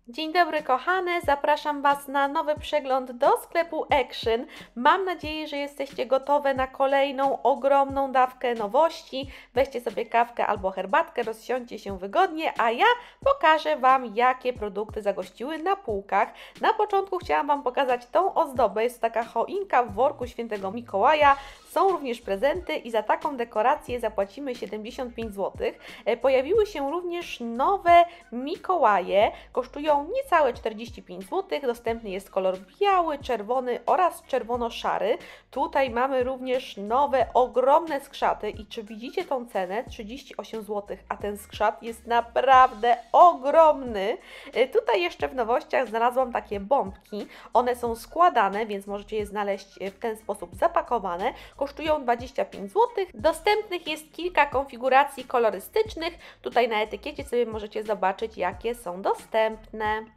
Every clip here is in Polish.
Dzień dobry kochane, zapraszam Was na nowy przegląd do sklepu Action. Mam nadzieję, że jesteście gotowe na kolejną ogromną dawkę nowości. Weźcie sobie kawkę albo herbatkę, rozsiądźcie się wygodnie, a ja pokażę Wam, jakie produkty zagościły na półkach. Na początku chciałam Wam pokazać tą ozdobę, jest taka choinka w worku świętego Mikołaja. Są również prezenty i za taką dekorację zapłacimy 75 zł. Pojawiły się również nowe Mikołaje, kosztują niecałe 45 zł. Dostępny jest kolor biały, czerwony oraz czerwono-szary. Tutaj mamy również nowe, ogromne skrzaty i czy widzicie tą cenę? 38 zł, a ten skrzat jest naprawdę ogromny. Tutaj jeszcze w nowościach znalazłam takie bombki. One są składane, więc możecie je znaleźć w ten sposób zapakowane. Kosztują 25 zł. Dostępnych jest kilka konfiguracji kolorystycznych. Tutaj na etykiecie sobie możecie zobaczyć, jakie są dostępne.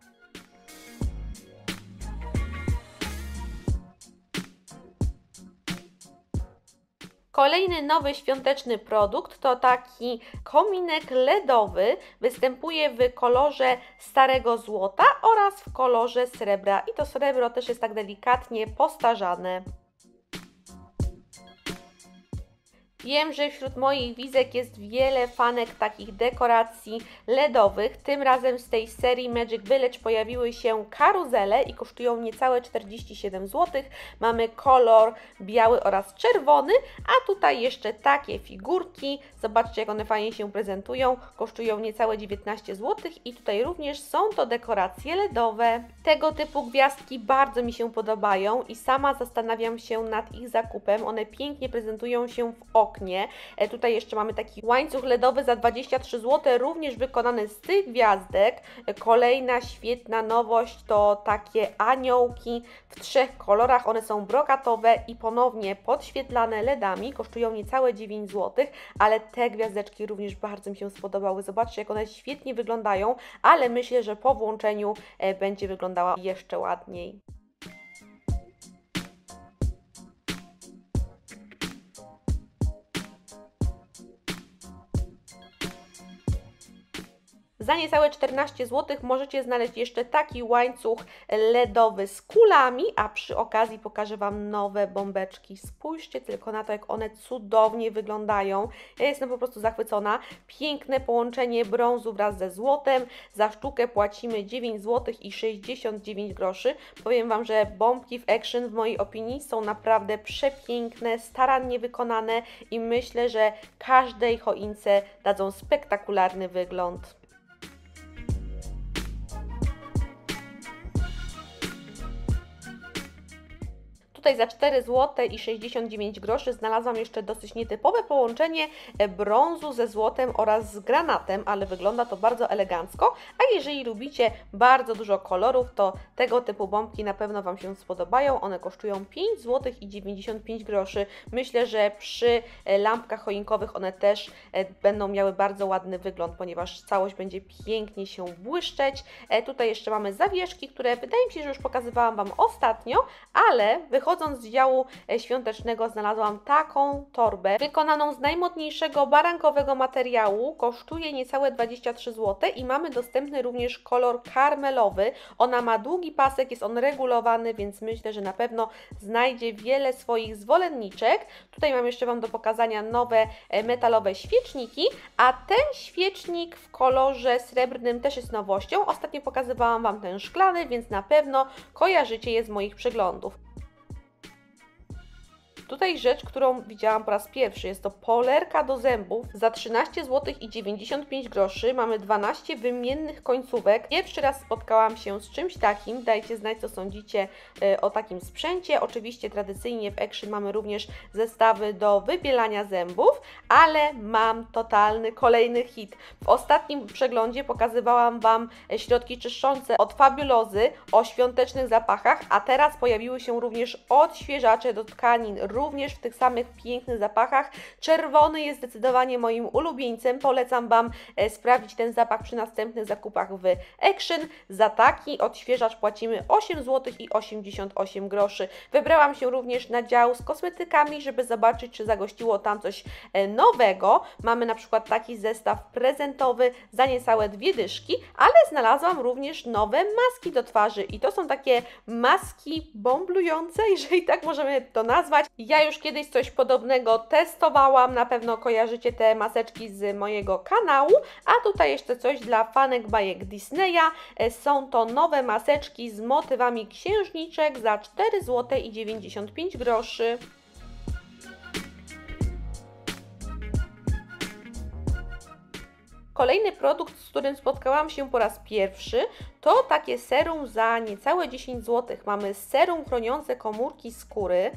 Kolejny nowy świąteczny produkt to taki kominek LEDowy. Występuje w kolorze starego złota oraz w kolorze srebra. I to srebro też jest tak delikatnie postarzane. Wiem, że wśród moich widzek jest wiele fanek takich dekoracji LEDowych. Tym razem z tej serii Magic Village pojawiły się karuzele i kosztują niecałe 47 zł. Mamy kolor biały oraz czerwony, a tutaj jeszcze takie figurki. Zobaczcie, jak one fajnie się prezentują. Kosztują niecałe 19 zł i tutaj również są to dekoracje LEDowe. Tego typu gwiazdki bardzo mi się podobają i sama zastanawiam się nad ich zakupem. One pięknie prezentują się w oknie. Tutaj jeszcze mamy taki łańcuch LEDowy za 23 zł, również wykonany z tych gwiazdek. Kolejna świetna nowość to takie aniołki w 3 kolorach. One są brokatowe i ponownie podświetlane LEDami. Kosztują niecałe 9 zł, ale te gwiazdeczki również bardzo mi się spodobały. Zobaczcie, jak one świetnie wyglądają, ale myślę, że po włączeniu będzie wyglądała jeszcze ładniej. Za niecałe 14 zł możecie znaleźć jeszcze taki łańcuch LEDowy z kulami, a przy okazji pokażę Wam nowe bombeczki. Spójrzcie tylko na to, jak one cudownie wyglądają. Ja jestem po prostu zachwycona. Piękne połączenie brązu wraz ze złotem. Za sztukę płacimy 9 zł i 69 groszy. Powiem Wam, że bombki w Action w mojej opinii są naprawdę przepiękne, starannie wykonane i myślę, że każdej choince dadzą spektakularny wygląd. Tutaj za 4 zł i 69 groszy znalazłam jeszcze dosyć nietypowe połączenie brązu ze złotem oraz z granatem, ale wygląda to bardzo elegancko, a jeżeli lubicie bardzo dużo kolorów, to tego typu bombki na pewno Wam się spodobają. One kosztują 5 zł i 95 groszy. Myślę, że przy lampkach choinkowych one też będą miały bardzo ładny wygląd, ponieważ całość będzie pięknie się błyszczeć. Tutaj jeszcze mamy zawieszki, które wydaje mi się, że już pokazywałam Wam ostatnio, ale wychodząc z działu świątecznego znalazłam taką torbę wykonaną z najmodniejszego barankowego materiału. Kosztuje niecałe 23 zł i mamy dostępny również kolor karmelowy. Ona ma długi pasek, jest on regulowany, więc myślę, że na pewno znajdzie wiele swoich zwolenniczek. Tutaj mam jeszcze Wam do pokazania nowe metalowe świeczniki, a ten świecznik w kolorze srebrnym też jest nowością. Ostatnio pokazywałam Wam ten szklany, więc na pewno kojarzycie je z moich przeglądów. Tutaj rzecz, którą widziałam po raz pierwszy, jest to polerka do zębów za 13 zł i 95 groszy. Mamy 12 wymiennych końcówek. Pierwszy raz spotkałam się z czymś takim. Dajcie znać, co sądzicie o takim sprzęcie. Oczywiście tradycyjnie w Action mamy również zestawy do wybielania zębów, ale mam totalny kolejny hit. W ostatnim przeglądzie pokazywałam Wam środki czyszczące od Fabulozy o świątecznych zapachach, a teraz pojawiły się również odświeżacze do tkanin również w tych samych pięknych zapachach. Czerwony jest zdecydowanie moim ulubieńcem. Polecam Wam sprawdzić ten zapach przy następnych zakupach w Action. Za taki odświeżacz płacimy 8 zł i 88 groszy. Wybrałam się również na dział z kosmetykami, żeby zobaczyć, czy zagościło tam coś nowego. Mamy na przykład taki zestaw prezentowy za niecałe 2 dyszki, ale znalazłam również nowe maski do twarzy i to są takie maski bomblujące, jeżeli tak możemy to nazwać. Ja już kiedyś coś podobnego testowałam, na pewno kojarzycie te maseczki z mojego kanału, a tutaj jeszcze coś dla fanek bajek Disneya. Są to nowe maseczki z motywami księżniczek za 4 zł i 95 groszy. Kolejny produkt, z którym spotkałam się po raz pierwszy, to takie serum za niecałe 10 zł. Mamy serum chroniące komórki skóry.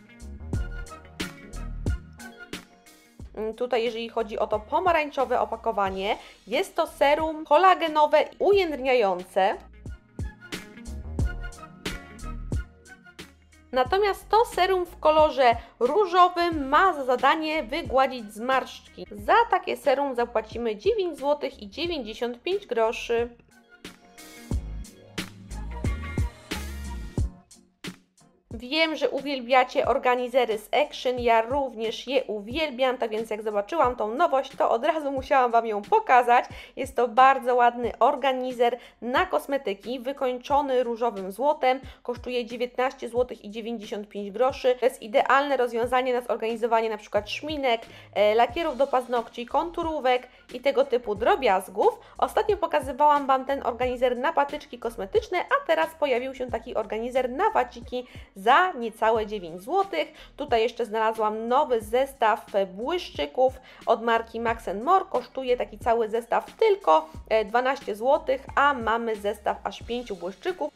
Tutaj, jeżeli chodzi o to pomarańczowe opakowanie, jest to serum kolagenowe i ujędrniające. Natomiast to serum w kolorze różowym ma za zadanie wygładzić zmarszczki. Za takie serum zapłacimy 9 zł i 95 groszy. Wiem, że uwielbiacie organizery z Action, ja również je uwielbiam, tak więc jak zobaczyłam tą nowość, to od razu musiałam Wam ją pokazać. Jest to bardzo ładny organizer na kosmetyki, wykończony różowym złotem, kosztuje 19 zł i 95 groszy. To jest idealne rozwiązanie na zorganizowanie na przykład szminek, lakierów do paznokci, konturówek i tego typu drobiazgów. Ostatnio pokazywałam Wam ten organizer na patyczki kosmetyczne, a teraz pojawił się taki organizer na waciki za niecałe 9 zł. Tutaj jeszcze znalazłam nowy zestaw błyszczyków od marki Max & More. Kosztuje taki cały zestaw tylko 12 zł, a mamy zestaw aż 5 błyszczyków.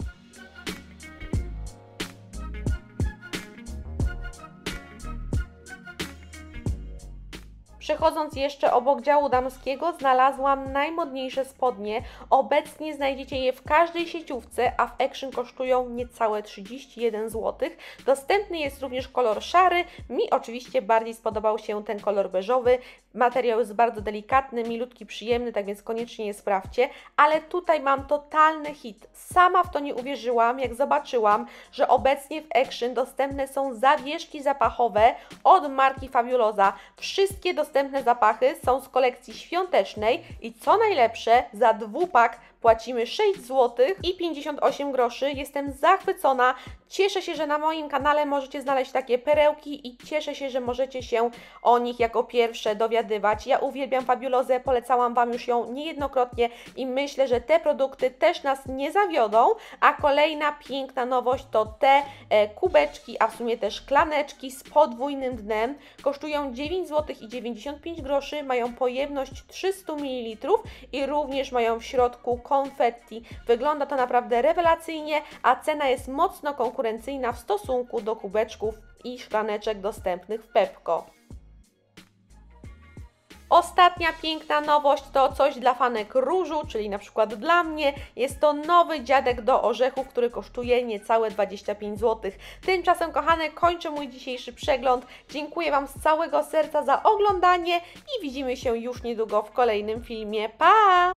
Przechodząc jeszcze obok działu damskiego, znalazłam najmodniejsze spodnie. Obecnie znajdziecie je w każdej sieciówce, a w Action kosztują niecałe 31 zł. Dostępny jest również kolor szary. Mi oczywiście bardziej spodobał się ten kolor beżowy. Materiał jest bardzo delikatny, milutki, przyjemny, tak więc koniecznie je sprawdźcie. Ale tutaj mam totalny hit. Sama w to nie uwierzyłam, jak zobaczyłam, że obecnie w Action dostępne są zawieszki zapachowe od marki Fabulosa. Wszystkie dostępne zapachy są z kolekcji świątecznej i co najlepsze, za dwupak płacimy 6 zł i 58 groszy. Jestem zachwycona. Cieszę się, że na moim kanale możecie znaleźć takie perełki i cieszę się, że możecie się o nich jako pierwsze dowiadywać. Ja uwielbiam Fabulosę, polecałam Wam już ją niejednokrotnie i myślę, że te produkty też nas nie zawiodą. A kolejna piękna nowość to te kubeczki, a w sumie też szklaneczki z podwójnym dnem. Kosztują 9 zł i 95 groszy, mają pojemność 300 ml i również mają w środku konfetti. Wygląda to naprawdę rewelacyjnie, a cena jest mocno konkurencyjna w stosunku do kubeczków i szklaneczek dostępnych w Pepco. Ostatnia piękna nowość to coś dla fanek różu, czyli na przykład dla mnie. Jest to nowy dziadek do orzechów, który kosztuje niecałe 25 zł. Tymczasem, kochane, kończę mój dzisiejszy przegląd. Dziękuję Wam z całego serca za oglądanie i widzimy się już niedługo w kolejnym filmie. Pa!